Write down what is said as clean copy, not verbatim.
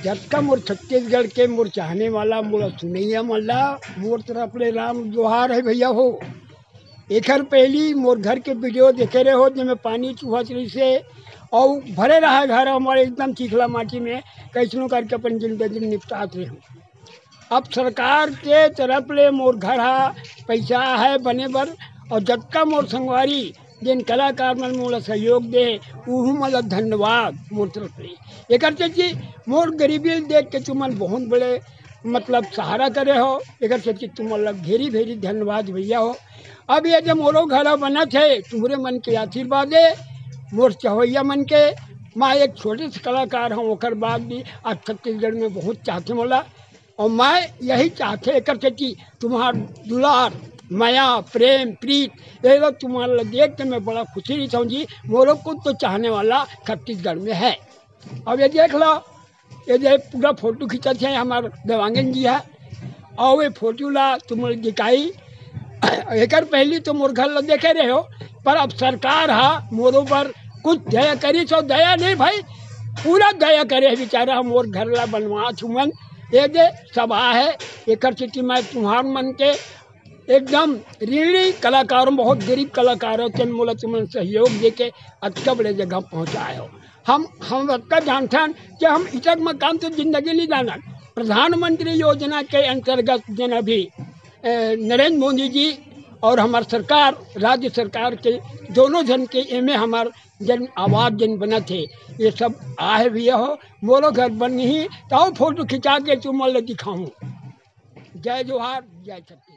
झटका मोर छत्तीसगढ़ के मोर चाहने वाला मोर सुनैया मल्ला मोर तरफ ले राम जोहार है भैया हो। एकर पहली मोर घर के वीडियो देखे रहे हो जिसमें पानी चूहा चली से और भरे रहा घर हमारे एकदम चिखला माटी में कैसनों करके अपन जिंदगी निपटात रहे हो। अब सरकार के तरफ ले मोर घर हा पैसा है बने बर और जटका मोर संगवारी जिन कलाकार मन मोला सहयोग दे उहू मतलब धन्यवाद मोर तरफ ले। एक चीज मोर गरीबी देख के तुमन बहुत बड़े मतलब सहारा करे हो। एक चीज तुम घेरी भेरी धन्यवाद भैया हो। अब ये जब मोरो घर बना थे तुम्हारे मन के आशीर्वाद है मोर चवैया मन के। मैं एक छोटे से कलाकार हूँ ओकर बाद भी आज छत्तीसगढ़ में बहुत चाहते मोला और मैं यही चाहते एक चीज तुम्हार दुलार माया प्रेम प्रीत ये लोग तुम्हारा देख के मैं बड़ा खुशी रहता हूँ जी। मोरो को तो चाहने वाला छत्तीसगढ़ में है। अब ये देख लो ये जो पूरा फोटो खींचते हैं हमारे देवांगन जी है और ये फोटो ला तुम दिखाई एक पहली तो मोर घर ला देखे रहे हो पर अब सरकार हा मोरों पर कुछ दया करी तो दया नहीं भाई पूरा दया करे बेचारा मोर घर ला बनवा छुमन ये जे सभा है एक चिट्ठी मैं तुम्हार मन के एकदम ऋणी कलाकारों बहुत गरीब कलाकारों के मोला तुमन सहयोग दे के अच्छा बड़े जगह पहुँचाए हो। हम अच्छा जानते हैं कि हम इतक मकान तो जिंदगी नहीं जाना। प्रधानमंत्री योजना के अंतर्गत जन अभी नरेंद्र मोदी जी और हमार सरकार राज्य सरकार के दोनों जन के एमे हमार जन आवाज जन बना थे ये सब आए भी हो। मोरो घर बन ही तो फोटो खिंचा के तुम दिखाऊँ। जय जोहार जय छत्तीसगढ़।